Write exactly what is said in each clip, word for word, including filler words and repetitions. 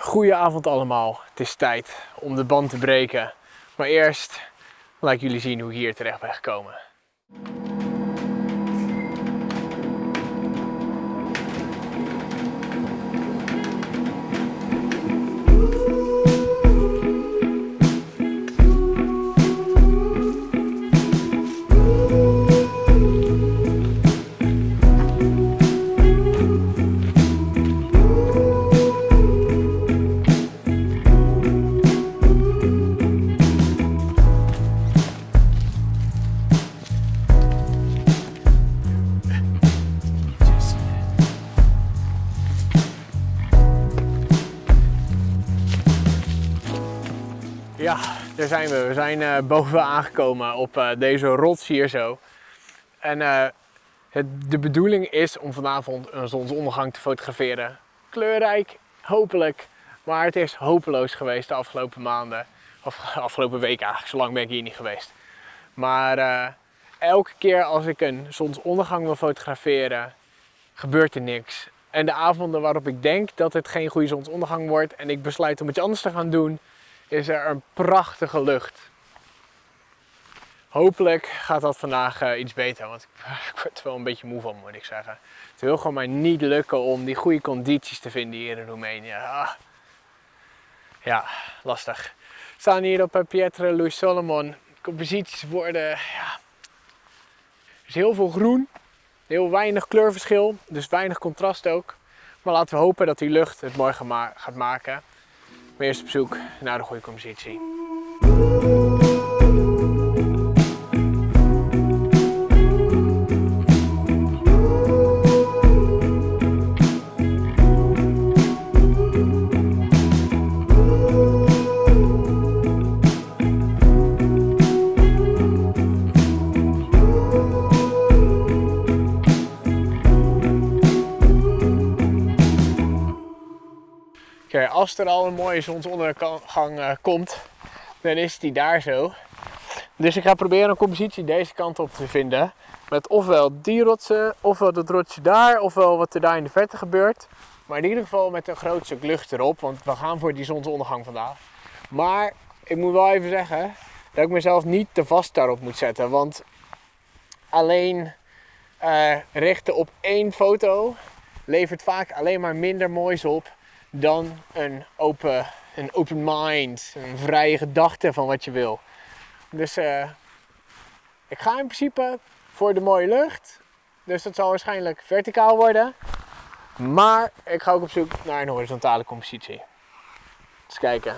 Goedenavond allemaal, het is tijd om de band te breken. Maar eerst laat ik jullie zien hoe ik hier terecht ben gekomen. Ja, daar zijn we. We zijn uh, boven aangekomen op uh, deze rots hier zo. En uh, het, de bedoeling is om vanavond een zonsondergang te fotograferen. Kleurrijk, hopelijk. Maar het is hopeloos geweest de afgelopen maanden. Of de afgelopen week eigenlijk, zo lang ben ik hier niet geweest. Maar uh, elke keer als ik een zonsondergang wil fotograferen, gebeurt er niks. En de avonden waarop ik denk dat het geen goede zonsondergang wordt en ik besluit om iets anders te gaan doen, is er een prachtige lucht. Hopelijk gaat dat vandaag uh, iets beter, want ik, ik word er wel een beetje moe van, moet ik zeggen. Het wil gewoon maar niet lukken om die goede condities te vinden hier in Roemenië. Ah. Ja, lastig. We staan hier op uh, Pietre lui Solomon. Composities worden, ja, er is heel veel groen, heel weinig kleurverschil, dus weinig contrast ook. Maar laten we hopen dat die lucht het mooi gaat maken. Maar eerst op zoek naar de goede compositie. Kijk, als er al een mooie zonsondergang uh, komt, dan is die daar zo. Dus ik ga proberen een compositie deze kant op te vinden. Met ofwel die rotsen, ofwel dat rotsje daar, ofwel wat er daar in de verte gebeurt. Maar in ieder geval met een groot stuk lucht erop, want we gaan voor die zonsondergang vandaag. Maar ik moet wel even zeggen dat ik mezelf niet te vast daarop moet zetten. Want alleen uh, richten op één foto levert vaak alleen maar minder moois op dan een open, een open mind, een vrije gedachte van wat je wil. Dus uh, ik ga in principe voor de mooie lucht. Dus dat zal waarschijnlijk verticaal worden. Maar ik ga ook op zoek naar een horizontale compositie. Eens kijken.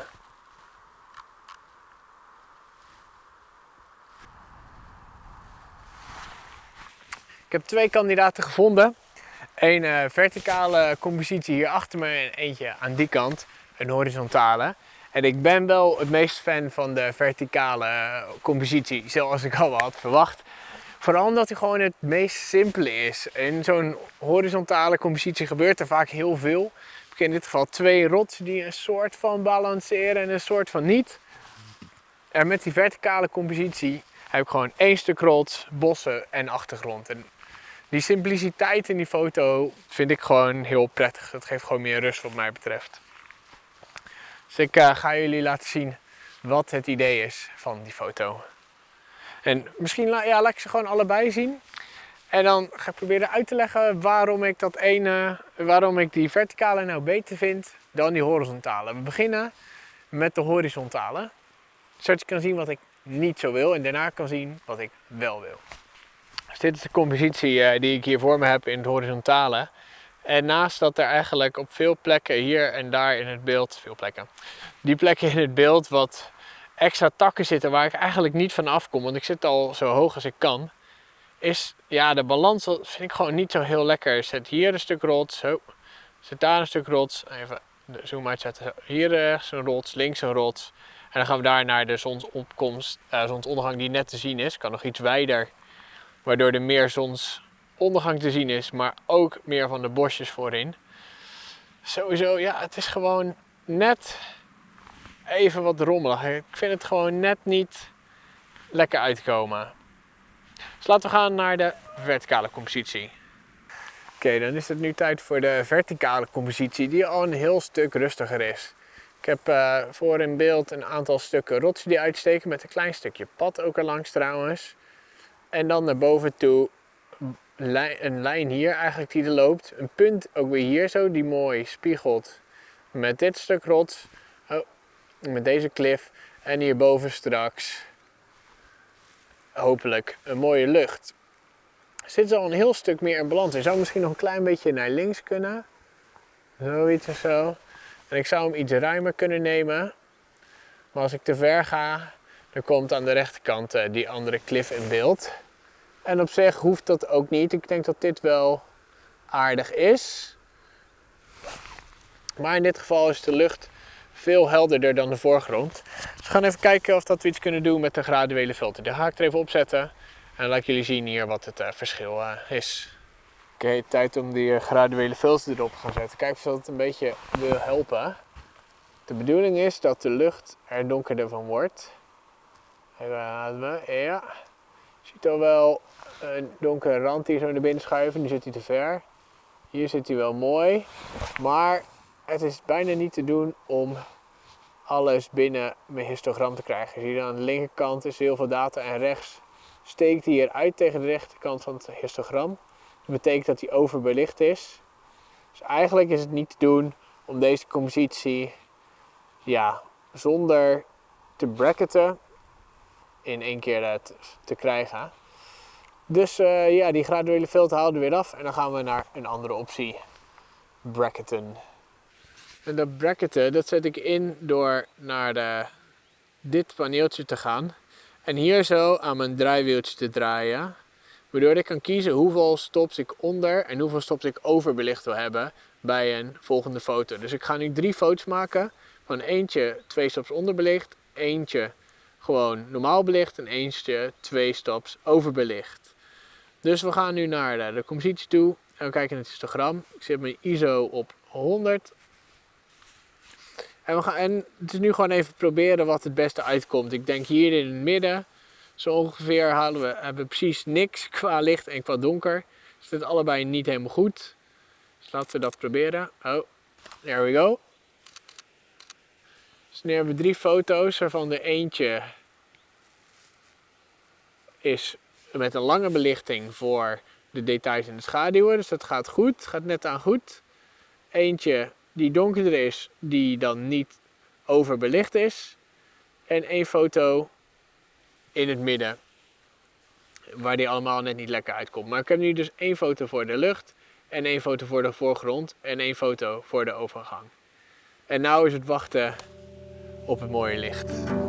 Ik heb twee kandidaten gevonden. Een uh, verticale compositie hier achter me en eentje aan die kant, een horizontale. En ik ben wel het meest fan van de verticale compositie, zoals ik al had verwacht. Vooral omdat hij gewoon het meest simpele is. In zo'n horizontale compositie gebeurt er vaak heel veel. Ik heb in dit geval twee rotsen die een soort van balanceren en een soort van niet. En met die verticale compositie heb ik gewoon één stuk rots, bossen en achtergrond. En die simpliciteit in die foto vind ik gewoon heel prettig. Dat geeft gewoon meer rust wat mij betreft. Dus ik uh, ga jullie laten zien wat het idee is van die foto. En misschien ja, laat ik ze gewoon allebei zien. En dan ga ik proberen uit te leggen waarom ik dat ene, waarom ik die verticale nou beter vind dan die horizontale. We beginnen met de horizontale. Zodat je kan zien wat ik niet zo wil en daarna kan zien wat ik wel wil. Dus dit is de compositie uh, die ik hier voor me heb in het horizontale. En naast dat er eigenlijk op veel plekken hier en daar in het beeld, veel plekken, die plekken in het beeld wat extra takken zitten waar ik eigenlijk niet van afkom, want ik zit al zo hoog als ik kan, is ja, de balans vind ik gewoon niet zo heel lekker. Ik zet hier een stuk rots, zo, zet daar een stuk rots, even de zoom uitzetten, hier rechts een rots, links een rots. En dan gaan we daar naar de zonsopkomst, uh, zonsondergang die net te zien is, kan nog iets wijder. Waardoor er meer zonsondergang te zien is, maar ook meer van de bosjes voorin. Sowieso, ja, het is gewoon net even wat rommelig. Ik vind het gewoon net niet lekker uitkomen. Dus laten we gaan naar de verticale compositie. okay, dan is het nu tijd voor de verticale compositie die al een heel stuk rustiger is. Ik heb uh, voor in beeld een aantal stukken rotsen die uitsteken met een klein stukje pad ook erlangs trouwens. En dan naar boven toe een lijn hier eigenlijk die er loopt. Een punt ook weer hier zo die mooi spiegelt met dit stuk rots. Oh, met deze klif. En hierboven straks hopelijk een mooie lucht. Er zit al een heel stuk meer in balans. Ik zou misschien nog een klein beetje naar links kunnen. Zoiets of zo. En ik zou hem iets ruimer kunnen nemen. Maar als ik te ver ga, dan komt aan de rechterkant uh, die andere klif in beeld. En op zich hoeft dat ook niet. Ik denk dat dit wel aardig is. Maar in dit geval is de lucht veel helderder dan de voorgrond. Dus we gaan even kijken of dat we iets kunnen doen met de graduele filter. Die ga ik er even opzetten. En dan laat ik jullie zien hier wat het uh, verschil uh, is. Oké, okay, tijd om die uh, graduele filter erop te gaan zetten. Kijk of dat het een beetje wil helpen. De bedoeling is dat de lucht er donkerder van wordt. Even ademen, ja. Je ziet al wel een donkere rand hier zo naar binnen schuiven. Nu zit hij te ver. Hier zit hij wel mooi. Maar het is bijna niet te doen om alles binnen mijn histogram te krijgen. Zie je dan aan de linkerkant is heel veel data en rechts steekt hij eruit tegen de rechterkant van het histogram. Dat betekent dat hij overbelicht is. Dus eigenlijk is het niet te doen om deze compositie ja, zonder te bracketen in één keer te, te krijgen. Dus uh, ja, die graduele filter halen we weer af en dan gaan we naar een andere optie. Bracketen. En dat bracketen, dat zet ik in door naar de, dit paneeltje te gaan. En hier zo aan mijn draaiwieltje te draaien. Waardoor ik kan kiezen hoeveel stops ik onder en hoeveel stops ik overbelicht wil hebben bij een volgende foto. Dus ik ga nu drie foto's maken. Van eentje twee stops onderbelicht, eentje gewoon normaal belicht en eentje twee stops overbelicht. Dus we gaan nu naar de, de compositie toe en we kijken naar het histogram. Ik zet mijn I S O op honderd. En, we gaan, en het is nu gewoon even proberen wat het beste uitkomt. Ik denk hier in het midden, zo ongeveer halen we, hebben we precies niks qua licht en qua donker. Dus het is allebei niet helemaal goed. Dus laten we dat proberen. Oh, there we go. Dus nu hebben we drie foto's waarvan de eentje is met een lange belichting voor de details en de schaduwen. Dus dat gaat goed, gaat net aan goed. Eentje die donkerder is, die dan niet overbelicht is. En één foto in het midden, waar die allemaal net niet lekker uitkomt. Maar ik heb nu dus één foto voor de lucht en één foto voor de voorgrond en één foto voor de overgang. En nu is het wachten op het mooie licht.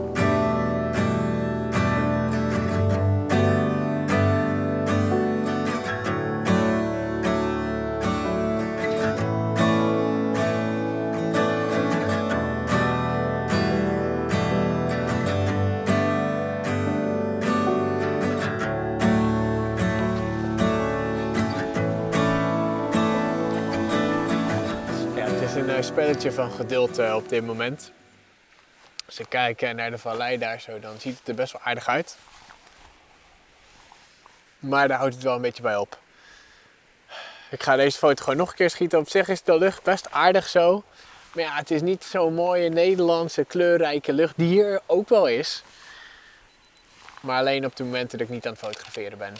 Een spelletje van geduld uh, op dit moment. Als ik kijk naar de vallei daar zo, dan ziet het er best wel aardig uit. Maar daar houdt het wel een beetje bij op. Ik ga deze foto gewoon nog een keer schieten. Op zich is de lucht best aardig zo. Maar ja, het is niet zo'n mooie Nederlandse kleurrijke lucht die hier ook wel is. Maar alleen op de momenten dat ik niet aan het fotograferen ben.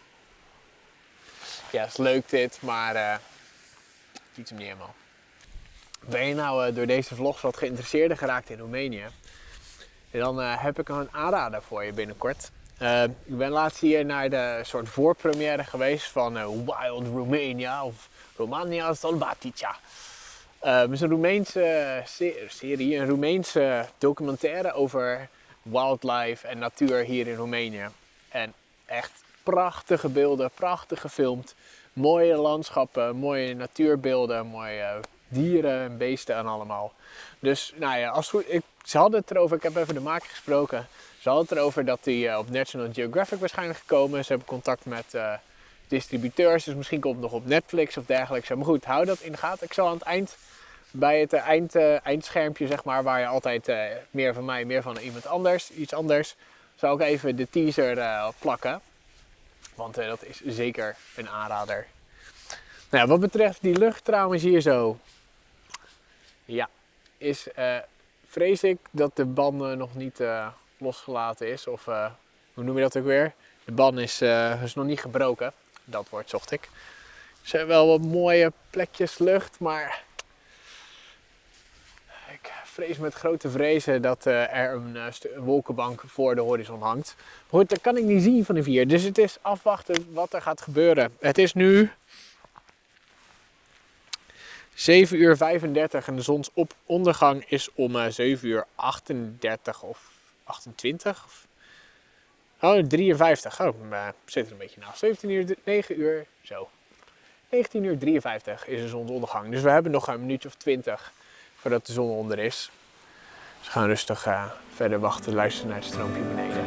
Ja, het is leuk dit, maar uh, het ziet hem niet helemaal. Ben je nou uh, door deze vlogs wat geïnteresseerder geraakt in Roemenië? Dan uh, heb ik een aanrader voor je binnenkort. Uh, ik ben laatst hier naar de soort voorpremière geweest van uh, Wild Romania of Romania Salvatica. Uh, het is een Roemeense serie, een Roemeense documentaire over wildlife en natuur hier in Roemenië. En echt prachtige beelden, prachtig gefilmd. Mooie landschappen, mooie natuurbeelden, mooie dieren en beesten en allemaal. Dus nou ja, als goed, ik, ze hadden het erover, ik heb even de maker gesproken. Ze hadden het erover dat hij uh, op National Geographic waarschijnlijk gekomen is. Ze hebben contact met uh, distributeurs, dus misschien komt het nog op Netflix of dergelijke. Maar goed, hou dat in de gaten. Ik zal aan het eind, bij het uh, eind, uh, eindschermpje zeg maar, waar je altijd uh, meer van mij, meer van iemand anders, iets anders, zal ik even de teaser uh, plakken. Want uh, dat is zeker een aanrader. Nou, wat betreft die lucht trouwens hier zo. Ja, is, uh, vrees ik dat de ban uh, nog niet uh, losgelaten is. Of uh, hoe noem je dat ook weer? De ban is, uh, is nog niet gebroken. Dat woord zocht ik. Er zijn wel wat mooie plekjes lucht, maar ik vrees met grote vrezen dat uh, er een, uh, een wolkenbank voor de horizon hangt. Maar goed, dat kan ik niet zien van de vier. Dus het is afwachten wat er gaat gebeuren. Het is nu zeven uur vijfendertig en de zonsondergang is om uh, zeven uur achtendertig of achtentwintig. Of... Oh, drieënvijftig. Oh, uh, zit er een beetje naast. zeventien uur, negen uur, zo. negentien uur drieënvijftig is de zonsondergang. Dus we hebben nog een minuutje of twintig voordat de zon onder is. Dus we gaan rustig uh, verder wachten, luisteren naar het stroompje beneden.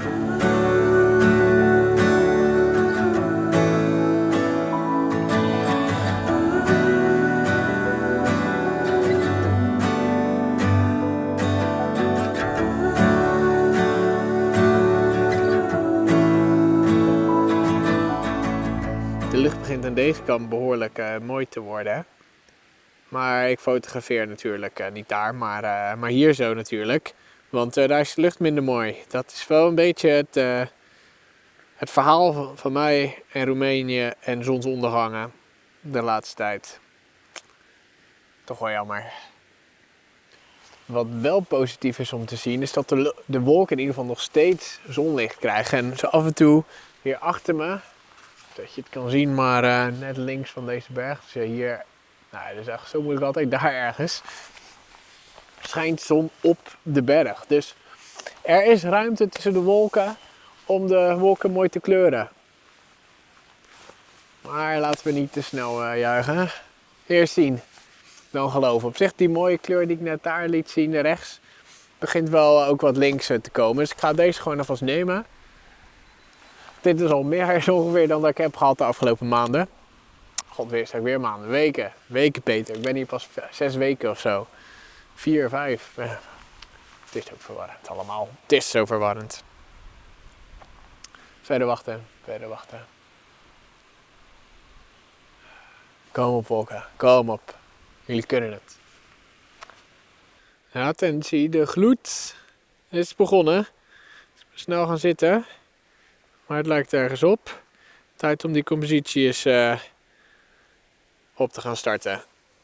De lucht begint aan deze kant behoorlijk uh, mooi te worden. Maar ik fotografeer natuurlijk uh, niet daar, maar, uh, maar hier zo natuurlijk. Want uh, daar is de lucht minder mooi. Dat is wel een beetje het, uh, het verhaal van, van mij en Roemenië en zonsondergangen de laatste tijd. Toch wel jammer. Wat wel positief is om te zien is dat de, de wolken in ieder geval nog steeds zonlicht krijgen. En zo af en toe hier achter me, dat je het kan zien, maar uh, net links van deze berg. Dus hier, nou, dat is echt zo moeilijk altijd, daar ergens schijnt zon op de berg. Dus er is ruimte tussen de wolken om de wolken mooi te kleuren. Maar laten we niet te snel uh, juichen. Eerst zien, dan geloven. Op zich die mooie kleur die ik net daar liet zien, rechts, begint wel ook wat links te komen. Dus ik ga deze gewoon alvast nemen. Dit is al meer ongeveer dan dat ik heb gehad de afgelopen maanden. God, weer zeg ik weer maanden. Weken. Weken, Peter. Ik ben hier pas zes weken of zo. Vier, vijf. Ja. Het is ook verwarrend allemaal. Het is zo verwarrend. Verder wachten. Verder wachten. Kom op, wolken. Kom op. Jullie kunnen het. Ja, attentie. De gloed is begonnen. Snel gaan zitten. Maar het lijkt ergens op. Tijd om die compositie eens uh, op te gaan starten.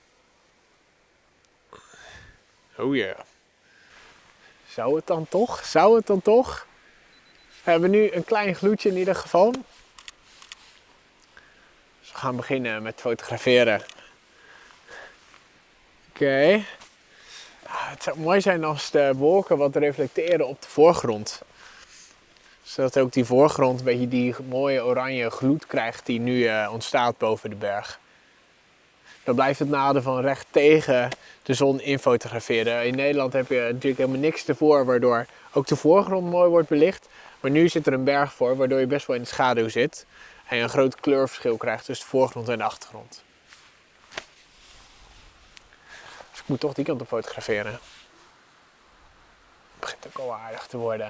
Oh ja. Yeah. Zou het dan toch? Zou het dan toch? We hebben nu een klein gloedje in ieder geval. Dus we gaan beginnen met fotograferen. Oké. Okay. Het zou mooi zijn als de wolken wat reflecteren op de voorgrond. Zodat ook die voorgrond een beetje die mooie oranje gloed krijgt die nu uh, ontstaat boven de berg. Dan blijft het nadeel van recht tegen de zon in fotograferen. In Nederland heb je natuurlijk helemaal niks ervoor, waardoor ook de voorgrond mooi wordt belicht. Maar nu zit er een berg voor, waardoor je best wel in de schaduw zit. En je een groot kleurverschil krijgt tussen de voorgrond en de achtergrond. Dus ik moet toch die kant op fotograferen. Het begint ook al aardig te worden.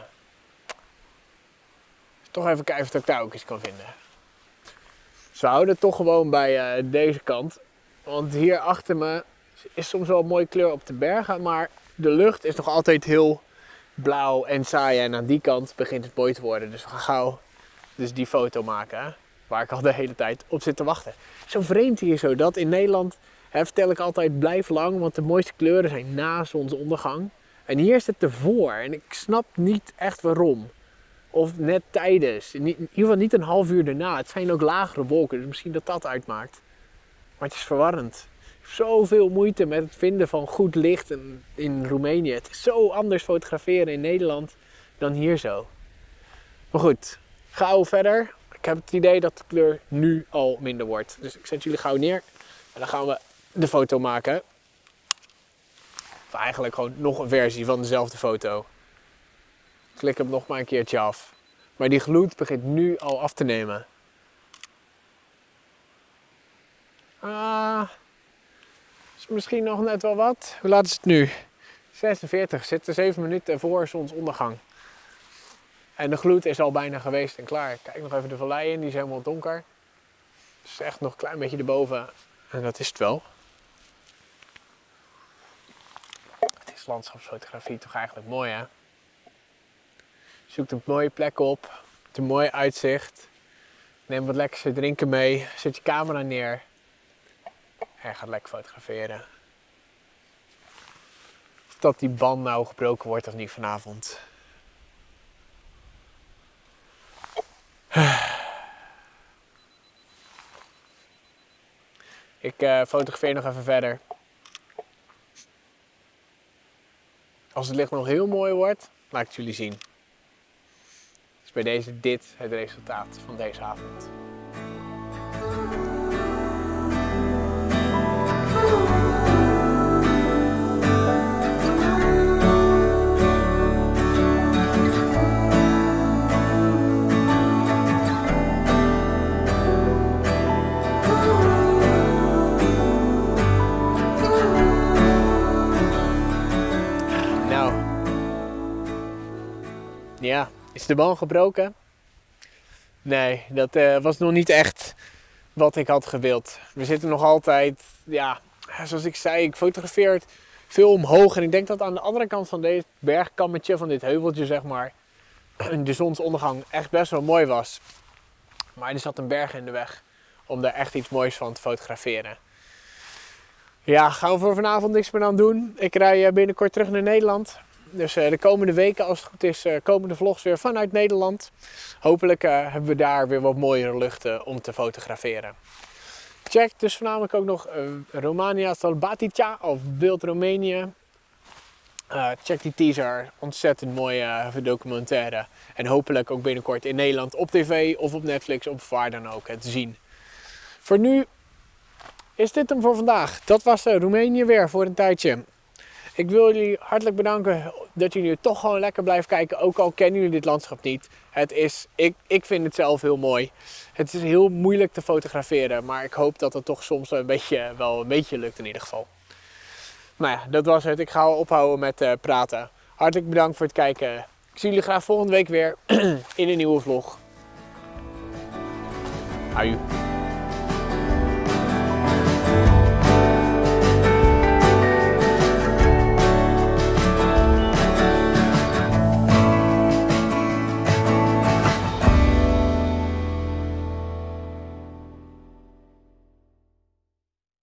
Toch even kijken of ik daar ook iets kan vinden. Dus we houden het toch gewoon bij uh, deze kant. Want hier achter me is soms wel een mooie kleur op de bergen. Maar de lucht is nog altijd heel blauw en saai. En aan die kant begint het mooi te worden. Dus we gaan gauw dus die foto maken. Hè? Waar ik al de hele tijd op zit te wachten. Zo vreemd hier zo dat in Nederland hè, vertel ik altijd blijf lang. Want de mooiste kleuren zijn na zonsondergang. En hier is het ervoor. En ik snap niet echt waarom. Of net tijdens. In ieder geval niet een half uur daarna. Het zijn ook lagere wolken, dus misschien dat dat uitmaakt. Maar het is verwarrend. Ik heb zoveel moeite met het vinden van goed licht in, in Roemenië. Het is zo anders fotograferen in Nederland dan hier zo. Maar goed, gauw verder. Ik heb het idee dat de kleur nu al minder wordt. Dus ik zet jullie gauw neer. En dan gaan we de foto maken. Of eigenlijk gewoon nog een versie van dezelfde foto. Klik hem nog maar een keertje af. Maar die gloed begint nu al af te nemen. Ah, is misschien nog net wel wat. Hoe laat is het nu? zesenveertig, zitten zeven minuten voor zonsondergang. En de gloed is al bijna geweest en klaar. Kijk nog even de vallei in, die is helemaal donker. Dus echt nog een klein beetje erboven. En dat is het wel. Het is landschapsfotografie toch eigenlijk mooi, hè? Zoek een mooie plek op. Met een mooi uitzicht. Neem wat lekkers te drinken mee. Zet je camera neer. En gaat lekker fotograferen. Of dat die band nou gebroken wordt of niet vanavond. Ik uh, fotografeer nog even verder. Als het licht nog heel mooi wordt, laat ik het jullie zien. Dus bij deze dit het resultaat van deze avond. Ja, is de band gebroken? Nee, dat uh, was nog niet echt wat ik had gewild. We zitten nog altijd, ja, zoals ik zei, ik fotografeer het veel omhoog. En ik denk dat aan de andere kant van dit bergkammetje, van dit heuveltje zeg maar, de zonsondergang echt best wel mooi was. Maar er zat een berg in de weg om daar echt iets moois van te fotograferen. Ja, gaan we voor vanavond niks meer aan doen. Ik rij binnenkort terug naar Nederland. Dus uh, de komende weken, als het goed is, uh, komen de vlogs weer vanuit Nederland. Hopelijk uh, hebben we daar weer wat mooiere luchten om te fotograferen. Check dus voornamelijk ook nog uh, Romania Salbatica of Beeld Roemenië. Uh, check die teaser, ontzettend mooie uh, documentaire. En hopelijk ook binnenkort in Nederland op tv of op Netflix of waar dan ook uh, te zien. Voor nu is dit hem voor vandaag. Dat was uh, Roemenië weer voor een tijdje. Ik wil jullie hartelijk bedanken dat jullie toch gewoon lekker blijven kijken. Ook al kennen jullie dit landschap niet. Het is, ik, ik vind het zelf heel mooi. Het is heel moeilijk te fotograferen. Maar ik hoop dat het toch soms een beetje, wel een beetje lukt in ieder geval. Nou ja, dat was het. Ik ga ophouden met uh, praten. Hartelijk bedankt voor het kijken. Ik zie jullie graag volgende week weer in een nieuwe vlog. Aju.